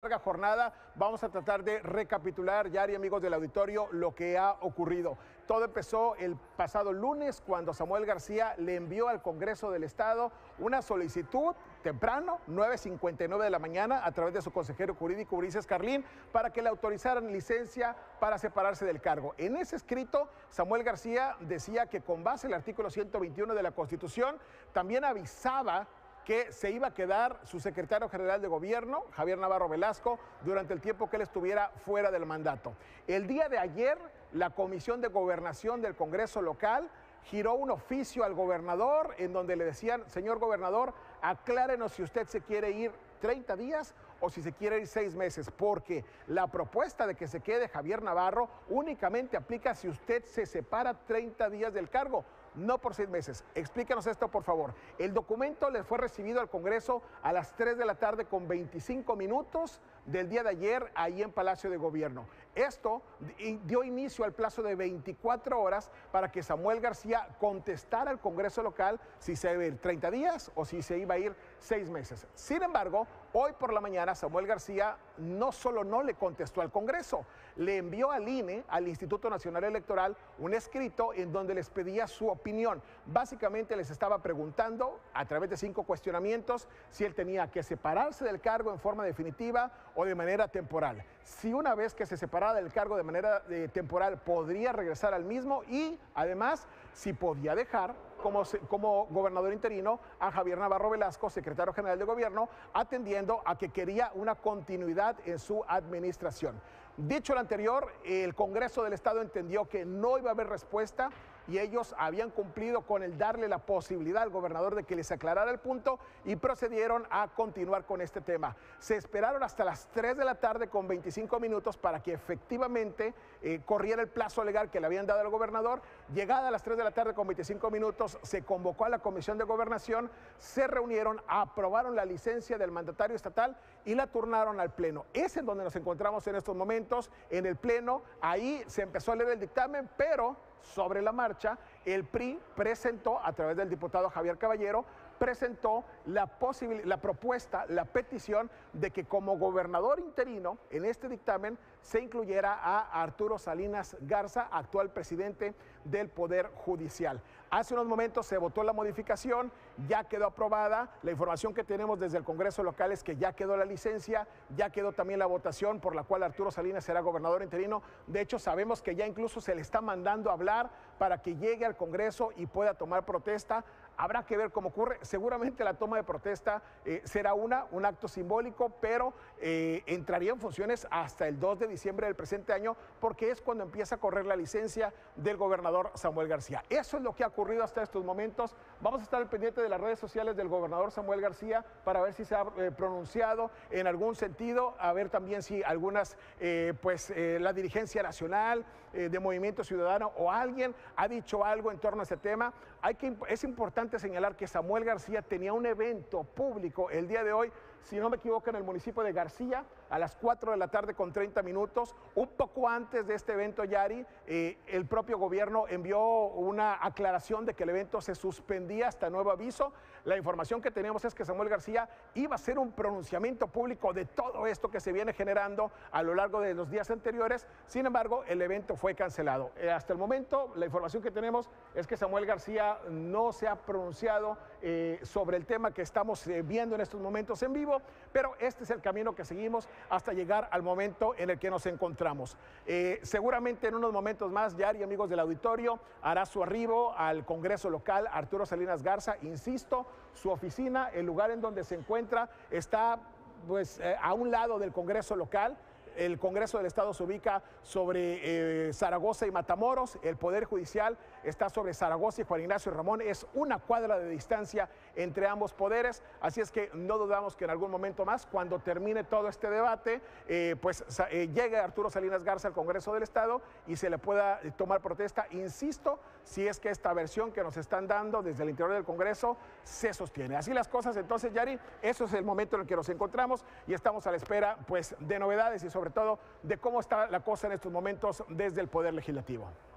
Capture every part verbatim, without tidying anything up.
larga jornada. Vamos a tratar de recapitular, Yari, amigos del auditorio, lo que ha ocurrido. Todo empezó el pasado lunes cuando Samuel García le envió al Congreso del Estado una solicitud temprano, nueve cincuenta y nueve de la mañana, a través de su consejero jurídico Ulises Carlín, para que le autorizaran licencia para separarse del cargo. En ese escrito, Samuel García decía que con base en el artículo ciento veintiuno de la Constitución, también avisaba que se iba a quedar su secretario general de gobierno, Javier Navarro Velasco, durante el tiempo que él estuviera fuera del mandato. El día de ayer, la Comisión de Gobernación del Congreso local giró un oficio al gobernador en donde le decían: señor gobernador, aclárenos si usted se quiere ir treinta días o si se quiere ir seis meses, porque la propuesta de que se quede Javier Navarro únicamente aplica si usted se separa treinta días del cargo, no por seis meses. Explícanos esto, por favor. El documento le fue recibido al Congreso a las tres de la tarde con veinticinco minutos del día de ayer, ahí en Palacio de Gobierno. Esto dio inicio al plazo de veinticuatro horas para que Samuel García contestara al Congreso local si se iba a ir treinta días o si se iba a ir seis meses. Sin embargo, hoy por la mañana Samuel García no solo no le contestó al Congreso, le envió al I N E, al Instituto Nacional Electoral, un escrito en donde les pedía su opinión. Básicamente les estaba preguntando, a través de cinco cuestionamientos, si él tenía que separarse del cargo en forma definitiva o de manera temporal. Si una vez que se separara del cargo de manera eh, temporal podría regresar al mismo, y además si podía dejar como, como gobernador interino a Javier Navarro Velasco, secretario general de gobierno, atendiendo a que quería una continuidad en su administración. Dicho lo anterior, el Congreso del Estado entendió que no iba a haber respuesta y ellos habían cumplido con el darle la posibilidad al gobernador de que les aclarara el punto y procedieron a continuar con este tema. Se esperaron hasta las tres de la tarde con veinticinco minutos para que efectivamente eh, corriera el plazo legal que le habían dado al gobernador. Llegada a las tres de la tarde con veinticinco minutos, se convocó a la Comisión de Gobernación, se reunieron, aprobaron la licencia del mandatario estatal y la turnaron al Pleno. Es en donde nos encontramos en estos momentos, en el Pleno. Ahí se empezó a leer el dictamen, pero sobre la marcha, el P R I presentó, a través del diputado Javier Caballero, presentó la, la propuesta, la petición de que como gobernador interino en este dictamen se incluyera a Arturo Salinas Garza, actual presidente del Poder Judicial. Hace unos momentos se votó la modificación, ya quedó aprobada. La información que tenemos desde el Congreso local es que ya quedó la licencia, ya quedó también la votación por la cual Arturo Salinas será gobernador interino. De hecho, sabemos que ya incluso se le está mandando a hablar para que llegue al Congreso y pueda tomar protesta. Habrá que ver cómo ocurre. Seguramente la toma de protesta eh, será una, un acto simbólico, pero eh, entraría en funciones hasta el dos de diciembre del presente año, porque es cuando empieza a correr la licencia del gobernador Samuel García. Eso es lo que ha ocurrido hasta estos momentos. Vamos a estar al pendiente de las redes sociales del gobernador Samuel García para ver si se ha eh, pronunciado en algún sentido, a ver también si algunas, eh, pues eh, la dirigencia nacional eh, de Movimiento Ciudadano o alguien ha dicho algo en torno a ese tema. Hay que, es importante señalar que Samuel García tenía un evento público el día de hoy, si no me equivoco, en el municipio de García, a las cuatro de la tarde con treinta minutos. Un poco antes de este evento, Yari, eh, el propio gobierno envió una aclaración de que el evento se suspendía hasta nuevo aviso. La información que tenemos es que Samuel García iba a hacer un pronunciamiento público de todo esto que se viene generando a lo largo de los días anteriores. Sin embargo, el evento fue cancelado. Eh, hasta el momento, la información que tenemos es que Samuel García no se ha pronunciado eh, sobre el tema que estamos eh, viendo en estos momentos en vivo, pero este es el camino que seguimos hasta llegar al momento en el que nos encontramos. Eh, seguramente en unos momentos más, Yari, amigos del auditorio, hará su arribo al Congreso local Arturo Salinas Garza. Insisto, su oficina, el lugar en donde se encuentra, está pues eh, a un lado del Congreso local. El Congreso del Estado se ubica sobre eh, Zaragoza y Matamoros. El Poder Judicial está sobre Zaragoza y Juan Ignacio Ramón. Es una cuadra de distancia entre ambos poderes. Así es que no dudamos que en algún momento más, cuando termine todo este debate, eh, pues eh, llegue Arturo Salinas Garza al Congreso del Estado y se le pueda eh, tomar protesta. Insisto, si es que esta versión que nos están dando desde el interior del Congreso se sostiene. Así las cosas, entonces, Yari, eso es el momento en el que nos encontramos y estamos a la espera, pues, de novedades y sobre todo de cómo está la cosa en estos momentos desde el Poder Legislativo.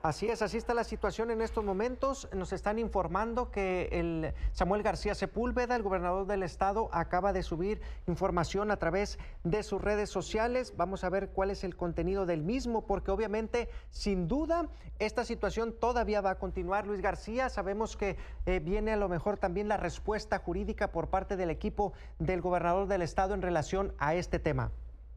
Así es, así está la situación en estos momentos. Nos están informando que el Samuel García Sepúlveda, el gobernador del estado, acaba de subir información a través de sus redes sociales. Vamos a ver cuál es el contenido del mismo, porque obviamente, sin duda, esta situación todavía va a continuar. Luis García, sabemos que eh, viene a lo mejor también la respuesta jurídica por parte del equipo del gobernador del estado en relación a este tema.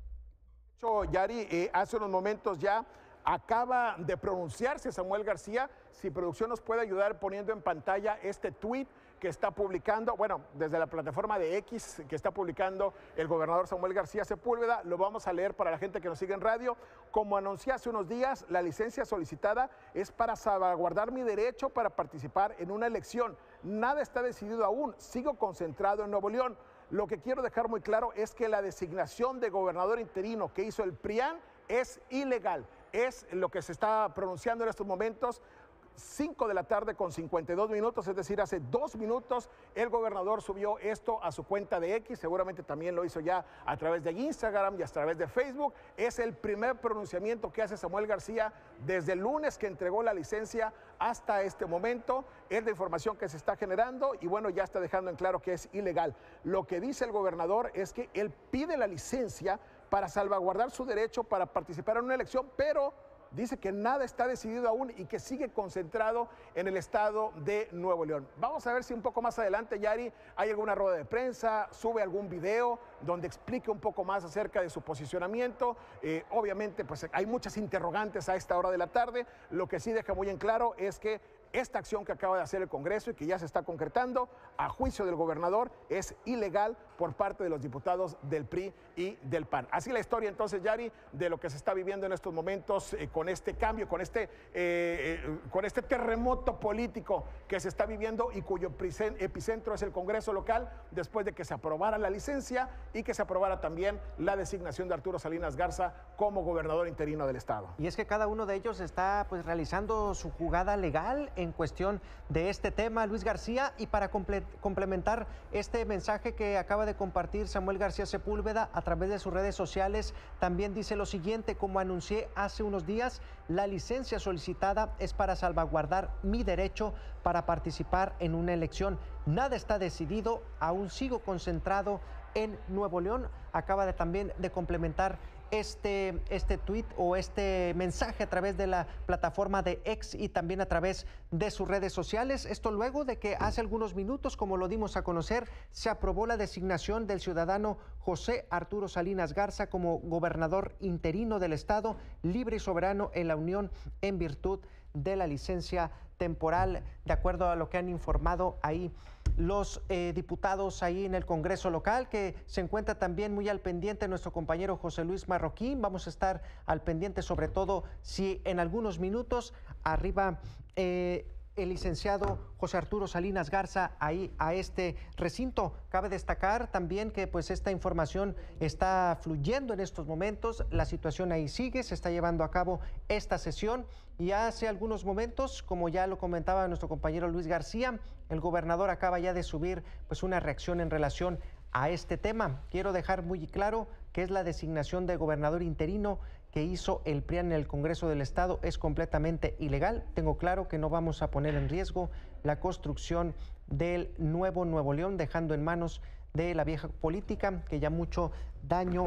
Yari, eh, hace unos momentos ya acaba de pronunciarse Samuel García. Si producción nos puede ayudar poniendo en pantalla este tuit que está publicando, bueno, desde la plataforma de X que está publicando el gobernador Samuel García Sepúlveda, lo vamos a leer para la gente que nos sigue en radio. Como anuncié hace unos días, la licencia solicitada es para salvaguardar mi derecho para participar en una elección. Nada está decidido aún, sigo concentrado en Nuevo León. Lo que quiero dejar muy claro es que la designación de gobernador interino que hizo el P R I A N es ilegal. Es lo que se está pronunciando en estos momentos. cinco de la tarde con cincuenta y dos minutos, es decir, hace dos minutos el gobernador subió esto a su cuenta de X, seguramente también lo hizo ya a través de Instagram y a través de Facebook. Es el primer pronunciamiento que hace Samuel García desde el lunes que entregó la licencia hasta este momento. Es la información que se está generando y bueno, ya está dejando en claro que es ilegal. Lo que dice el gobernador es que él pide la licencia para salvaguardar su derecho para participar en una elección, pero dice que nada está decidido aún y que sigue concentrado en el estado de Nuevo León. Vamos a ver si un poco más adelante, Yari, hay alguna rueda de prensa, sube algún video donde explique un poco más acerca de su posicionamiento. Eh, obviamente, pues hay muchas interrogantes a esta hora de la tarde. Lo que sí deja muy en claro es que esta acción que acaba de hacer el Congreso y que ya se está concretando, a juicio del gobernador, es ilegal por parte de los diputados del P R I y del P A N. Así la historia entonces, Yari, de lo que se está viviendo en estos momentos eh, con este cambio, con este, eh, eh, con este terremoto político que se está viviendo y cuyo epicentro es el Congreso local, después de que se aprobara la licencia y que se aprobara también la designación de Arturo Salinas Garza como gobernador interino del estado. Y es que cada uno de ellos está pues realizando su jugada legal en cuestión de este tema, Luis García. Y para comple complementar este mensaje que acaba de compartir Samuel García Sepúlveda a través de sus redes sociales, también dice lo siguiente: como anuncié hace unos días, la licencia solicitada es para salvaguardar mi derecho para participar en una elección. Nada está decidido, aún sigo concentrado en Nuevo León. Acaba de también de complementar este, este tuit o este mensaje a través de la plataforma de X y también a través de sus redes sociales. Esto luego de que hace algunos minutos, como lo dimos a conocer, se aprobó la designación del ciudadano José Arturo Salinas Garza como gobernador interino del estado, libre y soberano en la Unión en virtud de la licencia temporal, de acuerdo a lo que han informado ahí los eh, diputados ahí en el Congreso local, que se encuentra también muy al pendiente nuestro compañero José Luis Marroquín. Vamos a estar al pendiente, sobre todo si en algunos minutos arriba eh, el licenciado José Arturo Salinas Garza ahí a este recinto. Cabe destacar también que pues esta información está fluyendo en estos momentos, la situación ahí sigue, se está llevando a cabo esta sesión y hace algunos momentos, como ya lo comentaba nuestro compañero Luis García, el gobernador acaba ya de subir pues una reacción en relación a este tema. Quiero dejar muy claro que es la designación de gobernador interino que hizo el P R I A N en el Congreso del Estado es completamente ilegal. Tengo claro que no vamos a poner en riesgo la construcción del nuevo Nuevo León, dejando en manos de la vieja política que ya mucho daño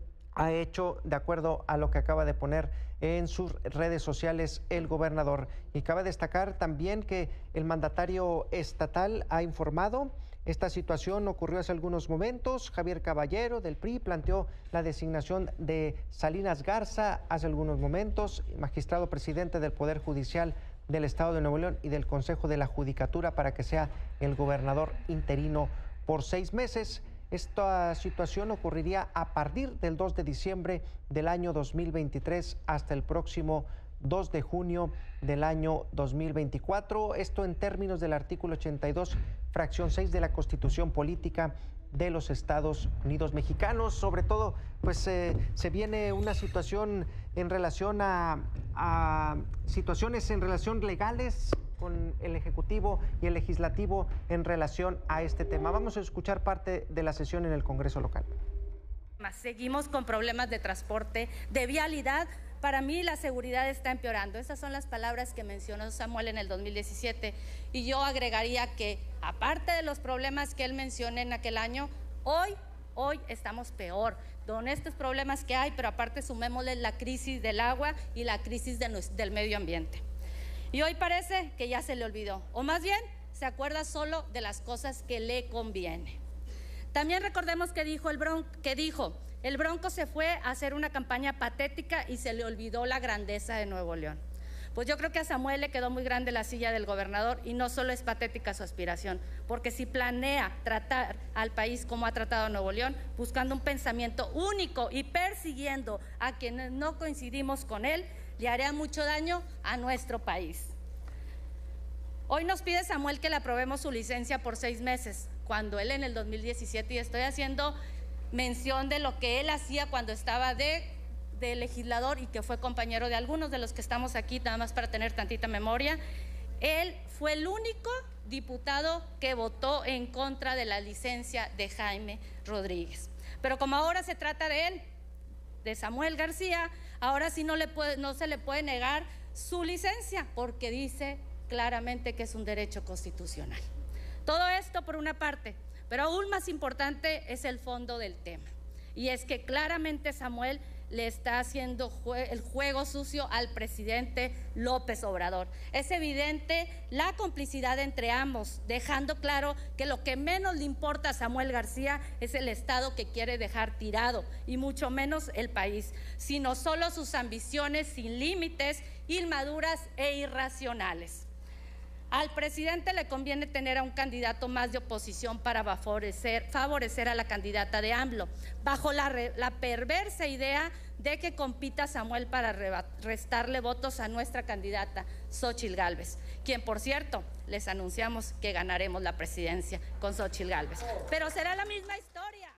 ha hecho, de acuerdo a lo que acaba de poner en sus redes sociales el gobernador. Y cabe destacar también que el mandatario estatal ha informado. Esta situación ocurrió hace algunos momentos. Javier Caballero del P R I planteó la designación de Salinas Garza hace algunos momentos, magistrado presidente del Poder Judicial del Estado de Nuevo León y del Consejo de la Judicatura, para que sea el gobernador interino por seis meses. Esta situación ocurriría a partir del dos de diciembre del año dos mil veintitrés hasta el próximo dos de junio del año dos mil veinticuatro. Esto en términos del artículo ochenta y dos, fracción seis de la Constitución Política de los Estados Unidos Mexicanos. Sobre todo, pues eh, se viene una situación en relación a, a situaciones en relación legales con el Ejecutivo y el Legislativo en relación a este tema. Vamos a escuchar parte de la sesión en el Congreso local. Seguimos con problemas de transporte, de vialidad, para mí la seguridad está empeorando. Esas son las palabras que mencionó Samuel en el dos mil diecisiete. Y yo agregaría que, aparte de los problemas que él mencionó en aquel año, hoy, hoy estamos peor con estos problemas que hay, pero aparte sumémosle la crisis del agua y la crisis de nos, del medio ambiente. Y hoy parece que ya se le olvidó, o más bien se acuerda solo de las cosas que le conviene. También recordemos que dijo el Bronco, que dijo, el Bronco se fue a hacer una campaña patética y se le olvidó la grandeza de Nuevo León. Pues yo creo que a Samuel le quedó muy grande la silla del gobernador y no solo es patética su aspiración, porque si planea tratar al país como ha tratado a Nuevo León, buscando un pensamiento único y persiguiendo a quienes no coincidimos con él, le haría mucho daño a nuestro país. Hoy nos pide Samuel que le aprobemos su licencia por seis meses, cuando él en el dos mil diecisiete, y estoy haciendo mención de lo que él hacía cuando estaba de, de legislador y que fue compañero de algunos de los que estamos aquí, nada más para tener tantita memoria, él fue el único diputado que votó en contra de la licencia de Jaime Rodríguez. Pero como ahora se trata de él, de Samuel García, ahora sí no, le puede, no se le puede negar su licencia, porque dice claramente que es un derecho constitucional. Todo esto por una parte, pero aún más importante es el fondo del tema, y es que claramente Samuel le está haciendo jue- el juego sucio al presidente López Obrador. Es evidente la complicidad entre ambos, dejando claro que lo que menos le importa a Samuel García es el Estado que quiere dejar tirado, y mucho menos el país, sino solo sus ambiciones sin límites, inmaduras e irracionales. Al presidente le conviene tener a un candidato más de oposición para favorecer, favorecer a la candidata de AMLO, bajo la, re, la perversa idea de que compita Samuel para restarle votos a nuestra candidata Xóchitl Gálvez, quien, por cierto, les anunciamos que ganaremos la presidencia con Xóchitl Gálvez. Pero será la misma historia.